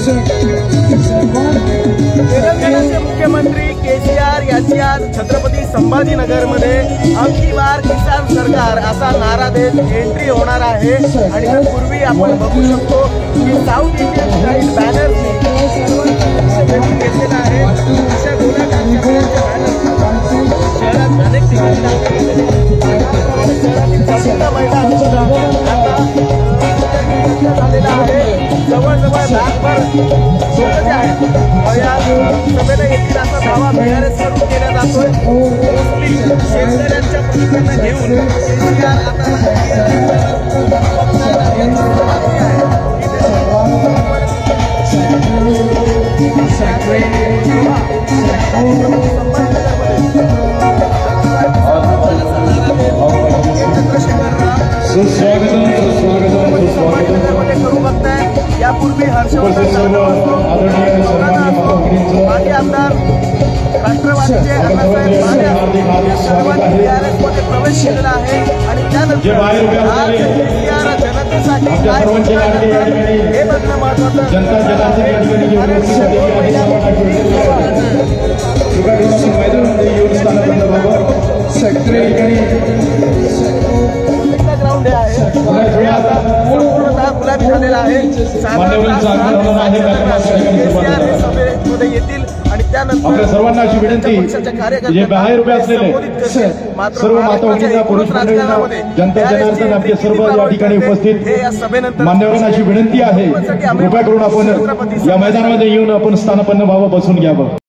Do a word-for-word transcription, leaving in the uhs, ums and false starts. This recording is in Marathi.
तेलंगणाचे मुख्यमंत्री केसीआर यांची आज छत्रपती संभाजीनगरमध्ये अबकी बार किसान सरकार असा नारा देत एंट्री होणार आहे। आणि पूर्वी आपण बघू शकतो की साऊथ इंडियन स्टाईल बॅनर घेतलेला आहे। अशा गोलाकार शहरात अनेक ठिकाणी शहरातील मैदान झालेला आहे। जवळजवळ लाखभर लोक जे आहेत या सभेला येतील असा दावा बीआरएस करून केला जातोय। शेतकऱ्यांच्या प्रतिक्रिया घेऊन केसीआर करू बघताय। यापूर्वी हर्षवर्धन माजी आमदार राष्ट्रवादीचे अण्णासाहेब माने सर्वांनी बीआरएस मध्ये प्रवेश केलेला आहे। आणि त्यानंतर आज केसीआर जनतेसाठी काय हे बघणं महत्वाचं ग्राउंड आहे पूर्णतः गुलाबी झालेला आहे। सभेमध्ये येतील आणि त्यानंतर सर्वांना अशी विनंती जे बाहेर उभे असलेले सर्व माता भगिनींना पुरुष मंडळींना जनता जनार्दन आमचे सर्व या ठिकाणी उपस्थित मान्यवरांना अशी विनंती आहे कृपया करून आपण या मैदानामध्ये येऊन आपण स्थानपन्न व्हावं, बसून घ्यावं।